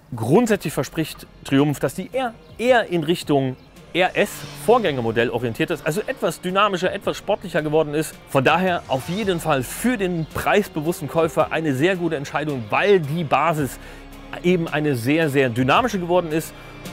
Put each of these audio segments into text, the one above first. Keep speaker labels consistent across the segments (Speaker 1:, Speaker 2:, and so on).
Speaker 1: Grundsätzlich verspricht Triumph, dass die eher in Richtung RS-Vorgängermodell orientiert ist, also etwas dynamischer, etwas sportlicher geworden ist. Von daher auf jeden Fall für den preisbewussten Käufer eine sehr gute Entscheidung, weil die Basis eben eine sehr, sehr dynamische geworden ist.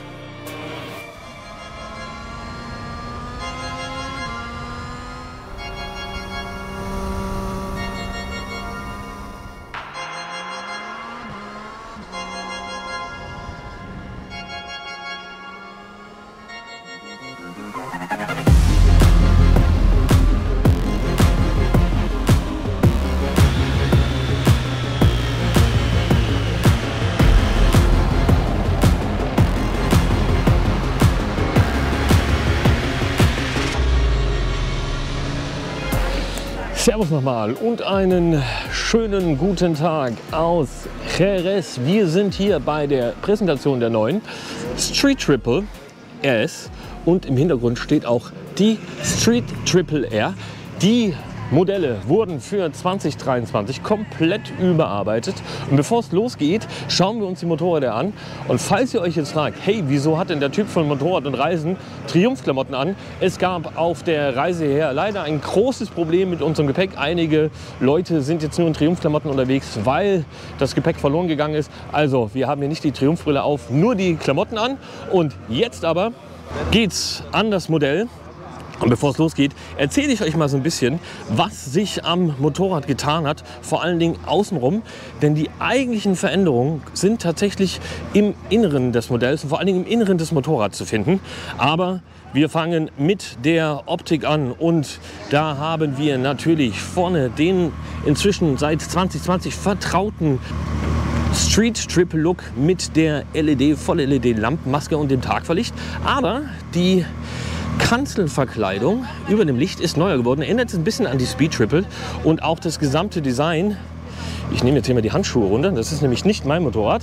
Speaker 1: Servus nochmal und einen schönen guten Tag aus Jerez. Wir sind hier bei der Präsentation der neuen Street Triple RS und im Hintergrund steht auch die Street Triple R. Die Modelle wurden für 2023 komplett überarbeitet. Und bevor es losgeht, schauen wir uns die Motorräder an. Und falls ihr euch jetzt fragt, hey, wieso hat denn der Typ von Motorrad und Reisen Triumph-Klamotten an? Es gab auf der Reise her leider ein großes Problem mit unserem Gepäck. Einige Leute sind jetzt nur in Triumph-Klamotten unterwegs, weil das Gepäck verloren gegangen ist. Also wir haben hier nicht die Triumph-Brille auf, nur die Klamotten an. Und jetzt aber geht's an das Modell. Und bevor es losgeht, erzähle ich euch mal so ein bisschen, was sich am Motorrad getan hat, vor allen Dingen außenrum. Denn die eigentlichen Veränderungen sind tatsächlich im Inneren des Modells und vor allen Dingen im Inneren des Motorrads zu finden. Aber wir fangen mit der Optik an und da haben wir natürlich vorne den inzwischen seit 2020 vertrauten Street Triple Look mit der Voll-LED-Lampenmaske und dem Tagverlicht. Aber die Kanzelverkleidung über dem Licht ist neuer geworden, erinnert sich ein bisschen an die Speed Triple und auch das gesamte Design. Ich nehme jetzt hier mal die Handschuhe runter, das ist nämlich nicht mein Motorrad.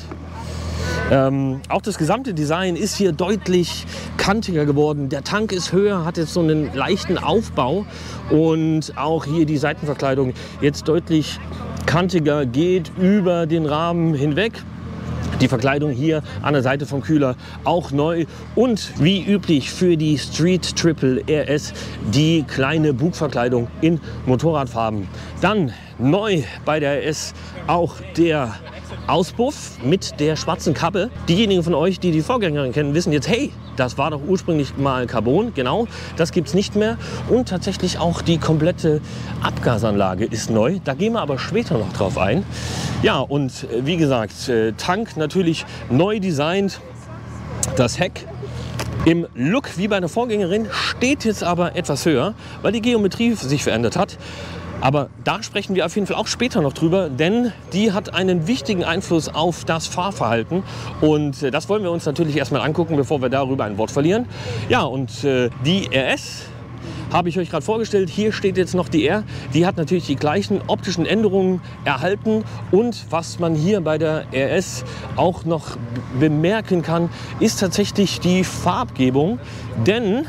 Speaker 1: Auch das gesamte Design ist hier deutlich kantiger geworden. Der Tank ist höher, hat jetzt so einen leichten Aufbau und auch hier die Seitenverkleidung jetzt deutlich kantiger, geht über den Rahmen hinweg. Die Verkleidung hier an der Seite vom Kühler auch neu und wie üblich für die Street Triple RS die kleine Bugverkleidung in Motorradfarben. Dann neu bei der RS auch der Auspuff mit der schwarzen Kappe. Diejenigen von euch, die die Vorgängerin kennen, wissen jetzt, hey, das war doch ursprünglich mal Carbon. Genau, das gibt es nicht mehr. Und tatsächlich auch die komplette Abgasanlage ist neu. Da gehen wir aber später noch drauf ein. Ja, und wie gesagt, Tank natürlich neu designt. Das Heck im Look wie bei der Vorgängerin steht jetzt aber etwas höher, weil die Geometrie sich verändert hat. Aber da sprechen wir auf jeden Fall auch später noch drüber, denn die hat einen wichtigen Einfluss auf das Fahrverhalten. Und das wollen wir uns natürlich erstmal angucken, bevor wir darüber ein Wort verlieren. Ja, und die RS habe ich euch gerade vorgestellt. Hier steht jetzt noch die R. Die hat natürlich die gleichen optischen Änderungen erhalten. Und was man hier bei der RS auch noch bemerken kann, ist tatsächlich die Farbgebung. Denn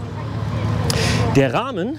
Speaker 1: der Rahmen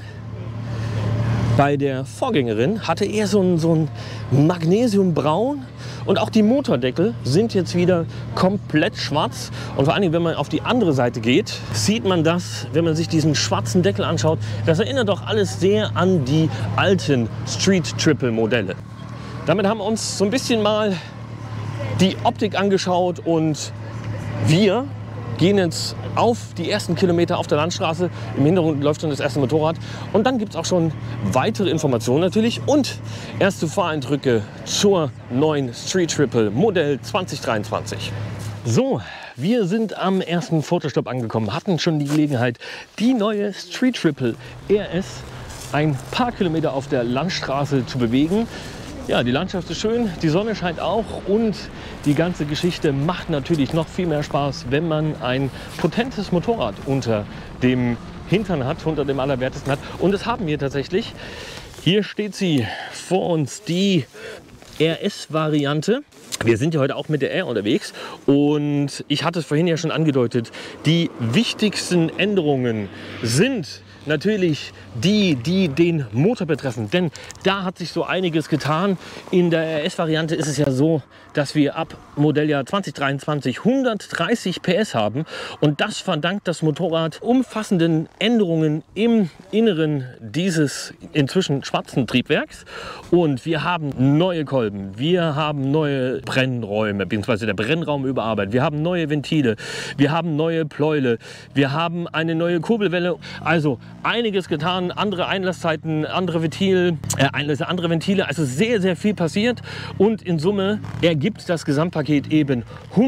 Speaker 1: bei der Vorgängerin hatte eher so ein Magnesiumbraun und auch die Motordeckel sind jetzt wieder komplett schwarz. Und vor allen Dingen, wenn man auf die andere Seite geht, sieht man das, wenn man sich diesen schwarzen Deckel anschaut, das erinnert doch alles sehr an die alten Street Triple Modelle. Damit haben wir uns so ein bisschen mal die Optik angeschaut und wir gehen jetzt auf die ersten Kilometer auf der Landstraße. Im Hintergrund läuft schon das erste Motorrad. Und dann gibt es auch schon weitere Informationen natürlich und erste Fahreindrücke zur neuen Street Triple Modell 2023. So, wir sind am ersten Fotostopp angekommen, hatten schon die Gelegenheit, die neue Street Triple RS ein paar Kilometer auf der Landstraße zu bewegen. Ja, die Landschaft ist schön, die Sonne scheint auch und die ganze Geschichte macht natürlich noch viel mehr Spaß, wenn man ein potentes Motorrad unter dem Hintern hat, unter dem Allerwertesten hat. Und das haben wir tatsächlich. Hier steht sie vor uns, die RS-Variante. Wir sind ja heute auch mit der R unterwegs und ich hatte es vorhin ja schon angedeutet, die wichtigsten Änderungen sind natürlich die den Motor betreffen, denn da hat sich so einiges getan. In der RS-Variante ist es ja so, dass wir ab Modelljahr 2023 130 PS haben. Und das verdankt das Motorrad umfassenden Änderungen im Inneren dieses inzwischen schwarzen Triebwerks. Und wir haben neue Kolben, wir haben neue Brennräume, beziehungsweise der Brennraum überarbeitet. Wir haben neue Ventile, wir haben neue Pleuele, wir haben eine neue Kurbelwelle. Also einiges getan, andere Einlasszeiten, andere Einlässe, andere Ventile. Also sehr, sehr viel passiert. Und in Summe ergibt das Gesamtpaket eben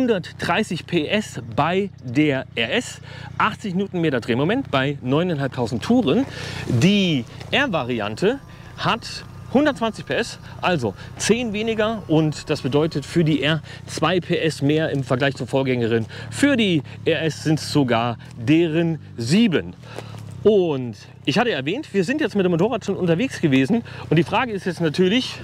Speaker 1: 130 PS bei der RS, 80 Newtonmeter Drehmoment bei 9.500 Touren. Die R-Variante hat 120 PS, also 10 weniger, und das bedeutet für die R 2 PS mehr im Vergleich zur Vorgängerin. Für die RS sind es sogar deren 7. Und ich hatte erwähnt, wir sind jetzt mit dem Motorrad schon unterwegs gewesen, und die Frage ist jetzt natürlich,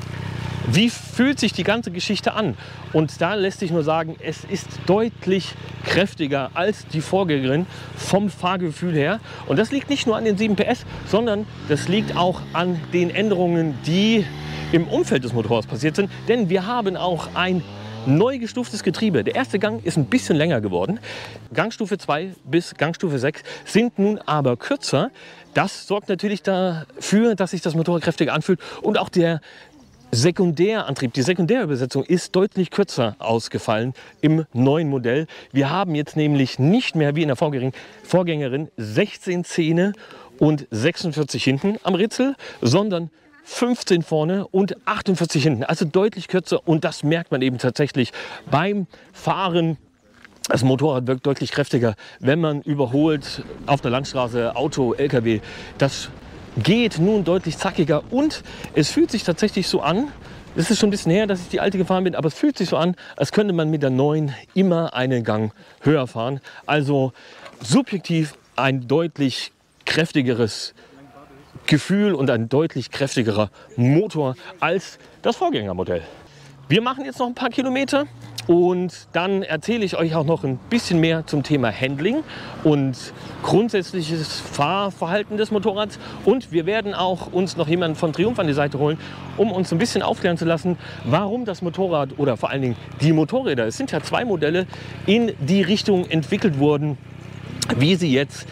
Speaker 1: wie fühlt sich die ganze Geschichte an? Und da lässt sich nur sagen, es ist deutlich kräftiger als die Vorgängerin vom Fahrgefühl her. Und das liegt nicht nur an den 7 PS, sondern das liegt auch an den Änderungen, die im Umfeld des Motorrads passiert sind. Denn wir haben auch ein neu gestuftes Getriebe. Der erste Gang ist ein bisschen länger geworden. Gangstufe 2 bis Gangstufe 6 sind nun aber kürzer. Das sorgt natürlich dafür, dass sich das Motorrad kräftiger anfühlt, und auch der Sekundärantrieb, die Sekundärübersetzung ist deutlich kürzer ausgefallen im neuen Modell. Wir haben jetzt nämlich nicht mehr wie in der Vorgängerin 16 Zähne und 46 hinten am Ritzel, sondern 15 vorne und 48 hinten. Also deutlich kürzer, und das merkt man eben tatsächlich beim Fahren. Das Motorrad wirkt deutlich kräftiger, wenn man überholt auf der Landstraße, Auto, LKW. Das geht nun deutlich zackiger, und es fühlt sich tatsächlich so an, es ist schon ein bisschen her, dass ich die alte gefahren bin, aber es fühlt sich so an, als könnte man mit der neuen immer einen Gang höher fahren. Also subjektiv ein deutlich kräftigeres Gefühl und ein deutlich kräftigerer Motor als das Vorgängermodell. Wir machen jetzt noch ein paar Kilometer, und dann erzähle ich euch auch noch ein bisschen mehr zum Thema Handling und grundsätzliches Fahrverhalten des Motorrads. Und wir werden auch uns noch jemanden von Triumph an die Seite holen, um uns ein bisschen aufklären zu lassen, warum das Motorrad oder vor allen Dingen die Motorräder, es sind ja 2 Modelle, in die Richtung entwickelt wurden, wie sie jetzt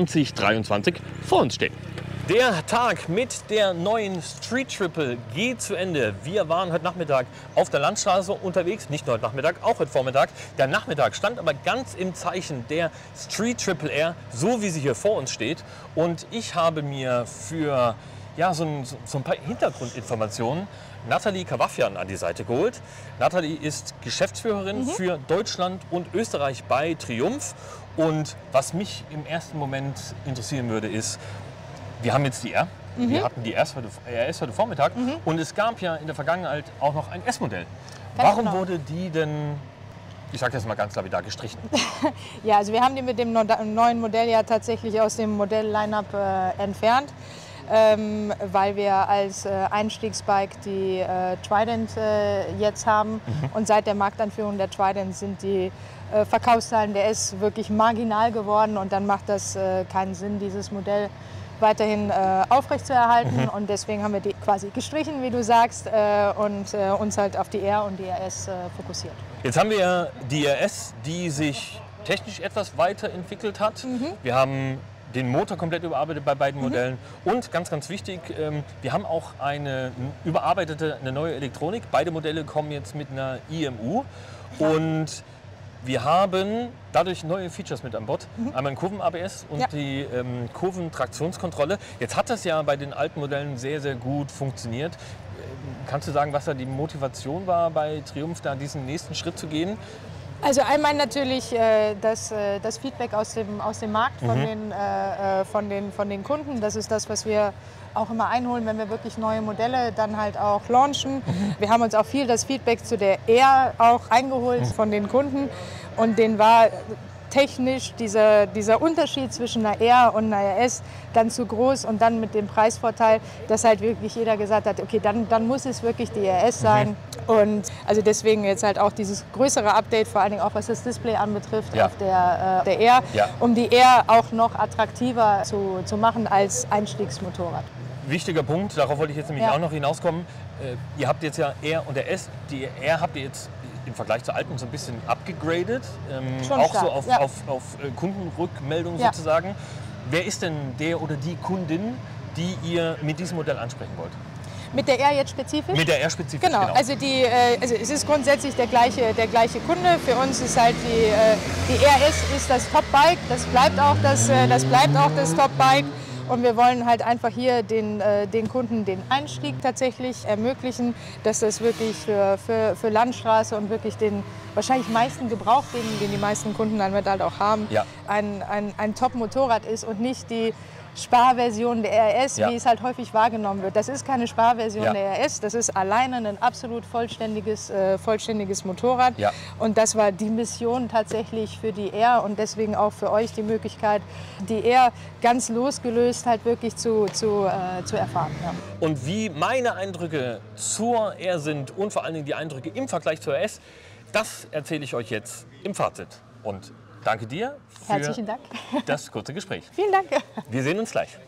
Speaker 1: 2023 vor uns stehen. Der Tag mit der neuen Street Triple geht zu Ende. Wir waren heute Nachmittag auf der Landstraße unterwegs, nicht nur heute Nachmittag, auch heute Vormittag. Der Nachmittag stand aber ganz im Zeichen der Street Triple R, so wie sie hier vor uns steht. Und ich habe mir für so ein paar Hintergrundinformationen Nathalie Kavafian an die Seite geholt. Nathalie ist Geschäftsführerin für Deutschland und Österreich bei Triumph. Und was mich im ersten Moment interessieren würde, ist, wir haben jetzt die R, wir hatten die RS heute Vormittag, und es gab ja in der Vergangenheit auch noch ein S-Modell. Warum wurde die denn, ich sage jetzt mal ganz lapidar, gestrichen?
Speaker 2: Ja, also wir haben die mit dem neuen Modell ja tatsächlich aus dem Modell-Line-Up entfernt, weil wir als Einstiegsbike die Trident jetzt haben. Und seit der Markteinführung der Trident sind die Verkaufszahlen der S wirklich marginal geworden, und dann macht das keinen Sinn, dieses Modell weiterhin aufrechtzuerhalten, und deswegen haben wir die quasi gestrichen, wie du sagst, und uns halt auf die R und die RS fokussiert.
Speaker 1: Jetzt haben wir die RS, die sich technisch etwas weiterentwickelt hat. Wir haben den Motor komplett überarbeitet bei beiden Modellen, und ganz, ganz wichtig, wir haben auch eine neue Elektronik. Beide Modelle kommen jetzt mit einer IMU, und wir haben dadurch neue Features mit an Bord. Einmal ein Kurven-ABS und die Kurventraktionskontrolle. Jetzt hat das ja bei den alten Modellen sehr, sehr gut funktioniert. Kannst du sagen, was da die Motivation war, bei Triumph da diesen nächsten Schritt zu gehen?
Speaker 2: Also einmal natürlich das Feedback aus dem Markt von den Kunden. Das ist das, was wir auch immer einholen, wenn wir wirklich neue Modelle dann halt auch launchen. Wir haben uns auch viel das Feedback zu der R auch eingeholt von den Kunden, und denen war technisch dieser Unterschied zwischen einer R und einer RS dann zu groß, und dann mit dem Preisvorteil, dass halt wirklich jeder gesagt hat, okay, dann muss es wirklich die RS sein. Und also deswegen jetzt halt auch dieses größere Update, vor allen Dingen auch was das Display anbetrifft, auf der R, um die R auch noch attraktiver zu machen als Einstiegsmotorrad.
Speaker 1: Wichtiger Punkt, darauf wollte ich jetzt nämlich auch noch hinauskommen. Ihr habt jetzt ja R und der S. Die R habt ihr jetzt im Vergleich zur alten so ein bisschen abgegradet,
Speaker 2: Schon
Speaker 1: auch
Speaker 2: stark,
Speaker 1: so auf,
Speaker 2: ja.
Speaker 1: auf Kundenrückmeldung
Speaker 2: Ja.
Speaker 1: sozusagen. Wer ist denn der oder die Kundin, die ihr mit diesem Modell ansprechen wollt?
Speaker 2: Mit der R jetzt spezifisch?
Speaker 1: Mit der R spezifisch,
Speaker 2: Genau, also, also es ist grundsätzlich der gleiche Kunde. Für uns ist halt die RS ist das Top-Bike, das bleibt auch das Top-Bike. Und wir wollen halt einfach hier den Kunden den Einstieg tatsächlich ermöglichen, dass das wirklich für Landstraße und wirklich den wahrscheinlich meisten Gebrauch, den die meisten Kunden dann halt auch haben,
Speaker 1: Ja.
Speaker 2: ein Top-Motorrad ist und nicht die Sparversion der RS,
Speaker 1: Ja.
Speaker 2: wie es halt häufig wahrgenommen wird. Das ist keine Sparversion
Speaker 1: Ja.
Speaker 2: der RS, das ist alleine ein absolut vollständiges Motorrad.
Speaker 1: Ja.
Speaker 2: Und das war die Mission tatsächlich für die R und deswegen auch für euch die Möglichkeit, die R ganz losgelöst halt wirklich zu erfahren. Ja.
Speaker 1: Und wie meine Eindrücke zur R sind und vor allen Dingen die Eindrücke im Vergleich zur RS, das erzähle ich euch jetzt im Fazit. Und danke dir für
Speaker 2: Herzlichen Dank.
Speaker 1: das kurze Gespräch.
Speaker 2: Vielen Dank.
Speaker 1: Wir sehen uns gleich.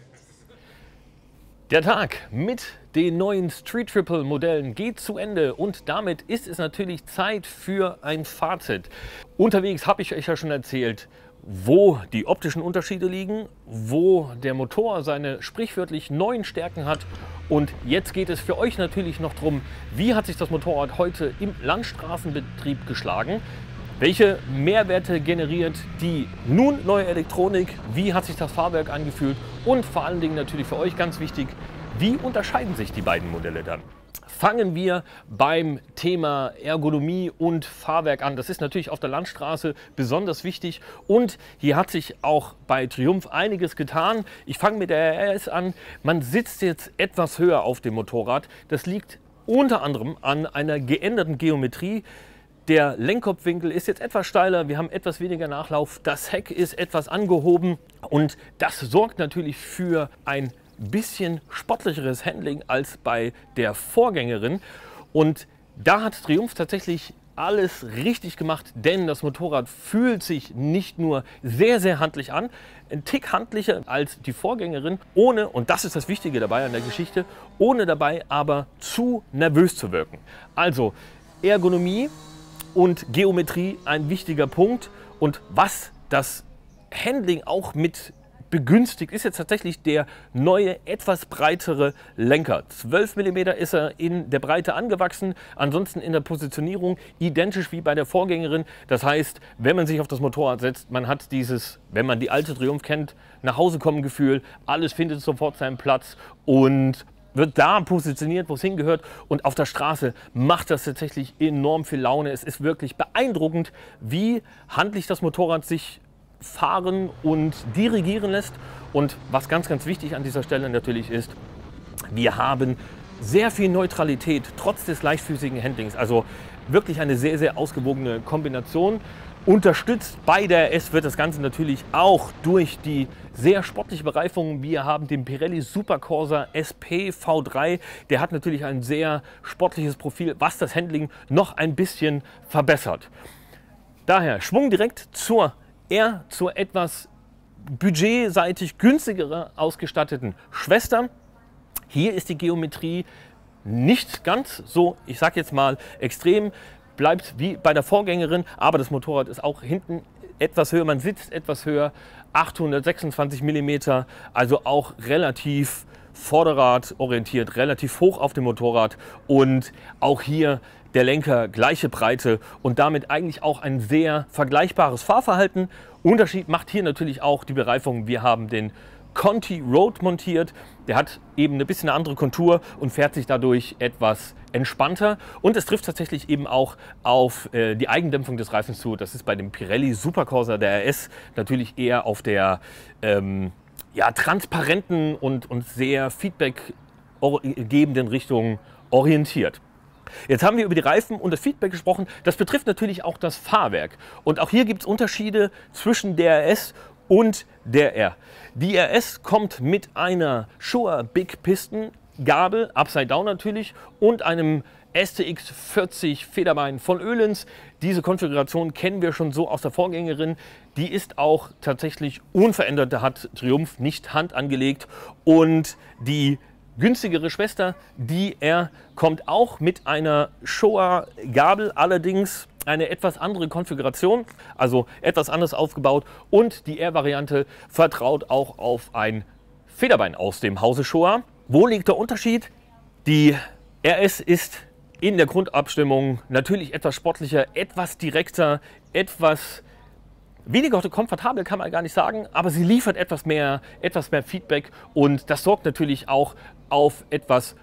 Speaker 1: Der Tag mit den neuen Street Triple Modellen geht zu Ende und damit ist es natürlich Zeit für ein Fazit. Unterwegs habe ich euch ja schon erzählt, wo die optischen Unterschiede liegen, wo der Motor seine sprichwörtlich neuen Stärken hat. Und jetzt geht es für euch natürlich noch darum, wie hat sich das Motorrad heute im Landstraßenbetrieb geschlagen? Welche Mehrwerte generiert die nun neue Elektronik? Wie hat sich das Fahrwerk angefühlt? Und vor allen Dingen natürlich für euch ganz wichtig, wie unterscheiden sich die beiden Modelle dann? Fangen wir beim Thema Ergonomie und Fahrwerk an. Das ist natürlich auf der Landstraße besonders wichtig und hier hat sich auch bei Triumph einiges getan. Ich fange mit der RS an. Man sitzt jetzt etwas höher auf dem Motorrad. Das liegt unter anderem an einer geänderten Geometrie. Der Lenkkopfwinkel ist jetzt etwas steiler, wir haben etwas weniger Nachlauf, das Heck ist etwas angehoben und das sorgt natürlich für ein bisschen sportlicheres Handling als bei der Vorgängerin. Und da hat Triumph tatsächlich alles richtig gemacht, denn das Motorrad fühlt sich nicht nur sehr, sehr handlich an, ein Tick handlicher als die Vorgängerin, ohne, und das ist das Wichtige dabei an der Geschichte, ohne dabei aber zu nervös zu wirken. Also Ergonomie und Geometrie ein wichtiger Punkt und was das Handling auch mit begünstigt, ist jetzt tatsächlich der neue, etwas breitere Lenker. 12 mm ist er in der Breite angewachsen, ansonsten in der Positionierung identisch wie bei der Vorgängerin. Das heißt, wenn man sich auf das Motorrad setzt, man hat dieses, wenn man die alte Triumph kennt, nach Hause kommen Gefühl, alles findet sofort seinen Platz und wird da positioniert, wo es hingehört. Und auf der Straße macht das tatsächlich enorm viel Laune. Es ist wirklich beeindruckend, wie handlich das Motorrad sich fahren und dirigieren lässt. Und was ganz, ganz wichtig an dieser Stelle natürlich ist, wir haben sehr viel Neutralität trotz des leichtfüßigen Handlings. Also wirklich eine sehr, sehr ausgewogene Kombination. Unterstützt bei der S wird das Ganze natürlich auch durch die sehr sportliche Bereifung. Wir haben den Pirelli Supercorsa SP V3. Der hat natürlich ein sehr sportliches Profil, was das Handling noch ein bisschen verbessert. Daher Schwung direkt zur R, zur etwas budgetseitig günstiger ausgestatteten Schwester. Hier ist die Geometrie nicht ganz so, ich sage jetzt mal, extrem. Bleibt wie bei der Vorgängerin, aber das Motorrad ist auch hinten etwas höher, man sitzt etwas höher, 826 mm, also auch relativ vorderradorientiert, relativ hoch auf dem Motorrad und auch hier der Lenker gleiche Breite und damit eigentlich auch ein sehr vergleichbares Fahrverhalten. Unterschied macht hier natürlich auch die Bereifung, wir haben den Conti Road montiert. Der hat eben ein bisschen eine andere Kontur und fährt sich dadurch etwas entspannter. Und es trifft tatsächlich eben auch auf die Eigendämpfung des Reifens zu. Das ist bei dem Pirelli Supercorsa der RS natürlich eher auf der ja, transparenten und sehr feedbackgebenden Richtung orientiert. Jetzt haben wir über die Reifen und das Feedback gesprochen. Das betrifft natürlich auch das Fahrwerk. Und auch hier gibt es Unterschiede zwischen der RS und der R. Die RS kommt mit einer Showa Big Piston Gabel, Upside Down natürlich, und einem STX 40 Federbein von Öhlins. Diese Konfiguration kennen wir schon so aus der Vorgängerin. Die ist auch tatsächlich unverändert. Da hat Triumph nicht Hand angelegt. Und die günstigere Schwester, die R, kommt auch mit einer Showa-Gabel, allerdings eine etwas andere Konfiguration, also etwas anders aufgebaut, und die R-Variante vertraut auch auf ein Federbein aus dem Hause Showa. Wo liegt der Unterschied? Die RS ist in der Grundabstimmung natürlich etwas sportlicher, etwas direkter, etwas weniger komfortabel, kann man gar nicht sagen, aber sie liefert etwas mehr Feedback, und das sorgt natürlich auch auf etwas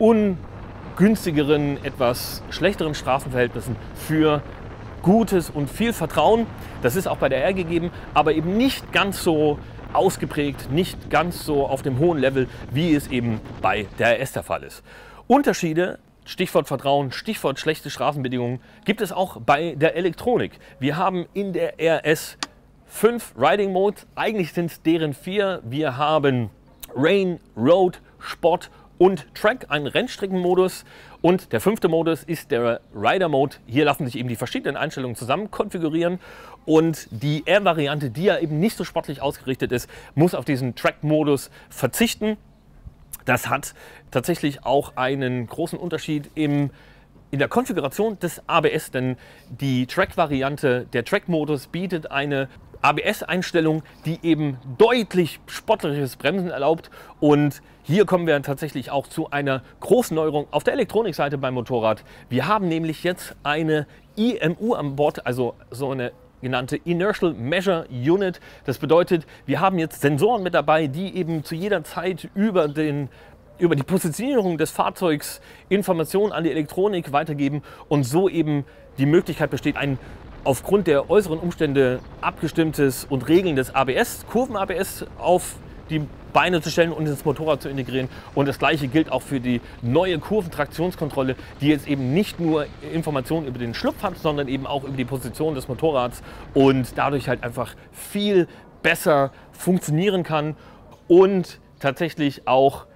Speaker 1: ungünstigeren, etwas schlechteren Straßenverhältnissen für gutes und viel Vertrauen. Das ist auch bei der R gegeben, aber eben nicht ganz so ausgeprägt, nicht ganz so auf dem hohen Level, wie es eben bei der RS der Fall ist. Unterschiede, Stichwort Vertrauen, Stichwort schlechte Straßenbedingungen, gibt es auch bei der Elektronik. Wir haben in der RS 5 Riding Modes, eigentlich sind es deren 4. Wir haben Rain, Road, Sport und Track, einen Rennstreckenmodus, und der 5. Modus ist der Rider Mode. Hier lassen sich eben die verschiedenen Einstellungen zusammen konfigurieren, und die R-Variante, die ja eben nicht so sportlich ausgerichtet ist, muss auf diesen Track-Modus verzichten. Das hat tatsächlich auch einen großen Unterschied in der Konfiguration des ABS, denn die Track-Variante, der Track-Modus bietet eine ABS-Einstellung, die eben deutlich sportliches Bremsen erlaubt, und hier kommen wir tatsächlich auch zu einer großen Neuerung auf der Elektronikseite beim Motorrad. Wir haben nämlich jetzt eine IMU an Bord, also so eine genannte Inertial Measure Unit. Das bedeutet, wir haben jetzt Sensoren mit dabei, die eben zu jeder Zeit über die Positionierung des Fahrzeugs Informationen an die Elektronik weitergeben, und so eben die Möglichkeit besteht, ein aufgrund der äußeren Umstände abgestimmtes und regelndes ABS, Kurven-ABS, auf die Beine zu stellen und ins Motorrad zu integrieren. Und das gleiche gilt auch für die neue Kurventraktionskontrolle, die jetzt eben nicht nur Informationen über den Schlupf hat, sondern eben auch über die Position des Motorrads und dadurch halt einfach viel besser funktionieren kann und tatsächlich auch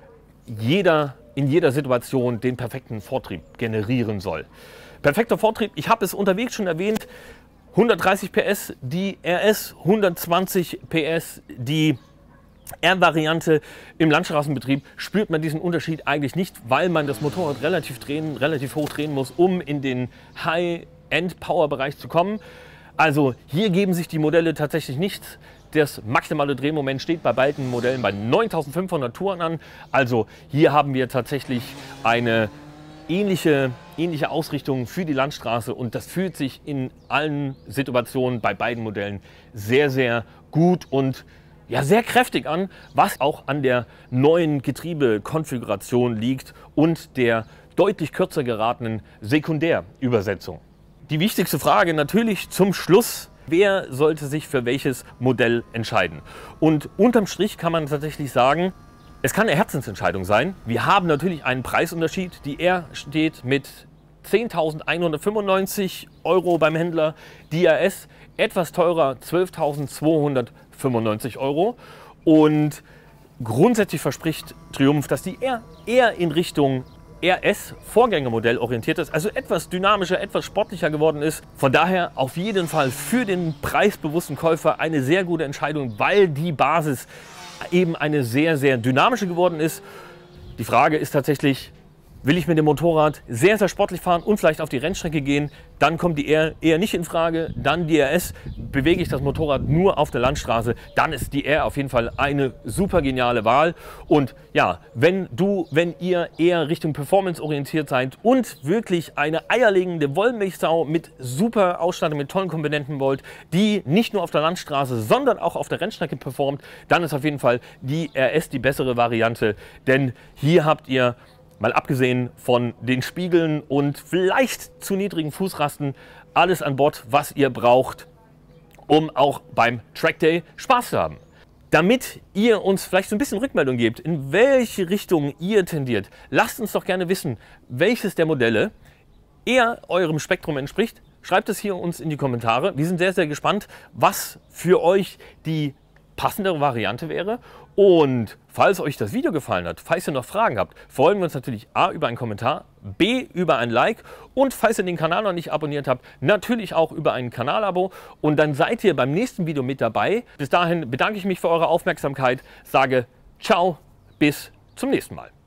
Speaker 1: in jeder Situation den perfekten Vortrieb generieren soll. Perfekter Vortrieb, ich habe es unterwegs schon erwähnt, 130 PS die RS, 120 PS die R-Variante. Im Landstraßenbetrieb spürt man diesen Unterschied eigentlich nicht, weil man das Motorrad relativ hoch drehen muss, um in den High-End-Power-Bereich zu kommen. Also hier geben sich die Modelle tatsächlich nichts. Das maximale Drehmoment steht bei beiden Modellen bei 9500 Touren an. Also hier haben wir tatsächlich eine ähnliche Ausrichtung für die Landstraße, und das fühlt sich in allen Situationen bei beiden Modellen sehr, sehr gut und ja, sehr kräftig an, was auch an der neuen Getriebekonfiguration liegt und der deutlich kürzer geratenen Sekundärübersetzung. Die wichtigste Frage natürlich zum Schluss: Wer sollte sich für welches Modell entscheiden? Und unterm Strich kann man tatsächlich sagen, es kann eine Herzensentscheidung sein. Wir haben natürlich einen Preisunterschied. Die R steht mit 10.195 € beim Händler, die RS etwas teurer, 12.295 €. Und grundsätzlich verspricht Triumph, dass die R eher in Richtung RS-Vorgängermodell orientiert ist, also etwas dynamischer, etwas sportlicher geworden ist. Von daher auf jeden Fall für den preisbewussten Käufer eine sehr gute Entscheidung, weil die Basis eben eine sehr, sehr dynamische geworden ist. Die Frage ist tatsächlich, will ich mit dem Motorrad sehr, sehr sportlich fahren und vielleicht auf die Rennstrecke gehen, dann kommt die R eher nicht in Frage. Dann die RS, bewege ich das Motorrad nur auf der Landstraße, dann ist die R auf jeden Fall eine super geniale Wahl. Und ja, wenn ihr eher Richtung Performance orientiert seid und wirklich eine eierlegende Wollmilchsau mit super Ausstattung, mit tollen Komponenten wollt, die nicht nur auf der Landstraße, sondern auch auf der Rennstrecke performt, dann ist auf jeden Fall die RS die bessere Variante. Denn hier habt ihr, mal abgesehen von den Spiegeln und vielleicht zu niedrigen Fußrasten, alles an Bord, was ihr braucht, um auch beim Track Day Spaß zu haben. Damit ihr uns vielleicht so ein bisschen Rückmeldung gebt, in welche Richtung ihr tendiert, lasst uns doch gerne wissen, welches der Modelle eher eurem Spektrum entspricht. Schreibt es hier uns in die Kommentare. Wir sind sehr, sehr gespannt, was für euch die passendere Variante wäre. Und falls euch das Video gefallen hat, falls ihr noch Fragen habt, freuen wir uns natürlich A über einen Kommentar, B über ein Like und falls ihr den Kanal noch nicht abonniert habt, natürlich auch über ein Kanalabo, und dann seid ihr beim nächsten Video mit dabei. Bis dahin bedanke ich mich für eure Aufmerksamkeit, sage ciao, bis zum nächsten Mal.